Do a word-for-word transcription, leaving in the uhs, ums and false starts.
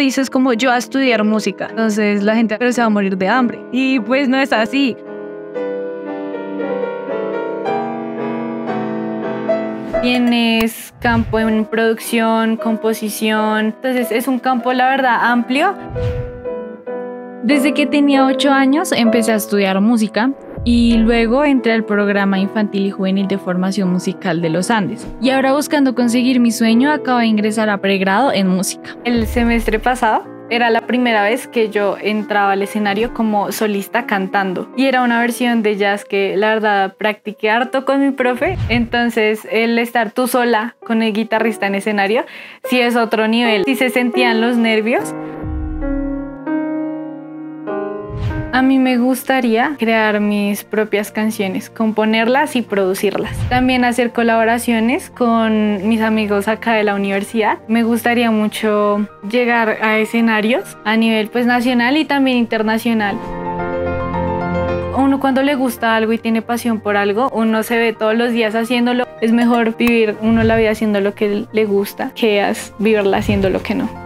dices como yo a estudiar música, entonces la gente pero se va a morir de hambre. Y pues no es así. Tienes campo en producción, composición, entonces es un campo la verdad amplio. Desde que tenía ocho años empecé a estudiar música y luego entré al programa infantil y juvenil de formación musical de los Andes. Y ahora buscando conseguir mi sueño acabo de ingresar a pregrado en música. El semestre pasado era la primera vez que yo entraba al escenario como solista cantando y era una versión de jazz que la verdad practiqué harto con mi profe. Entonces el estar tú sola con el guitarrista en escenario sí es otro nivel, sí se sentían los nervios. A mí me gustaría crear mis propias canciones, componerlas y producirlas. También hacer colaboraciones con mis amigos acá de la universidad. Me gustaría mucho llegar a escenarios a nivel pues nacional y también internacional. Uno cuando le gusta algo y tiene pasión por algo, uno se ve todos los días haciéndolo. Es mejor vivir uno la vida haciendo lo que le gusta que vivirla haciendo lo que no.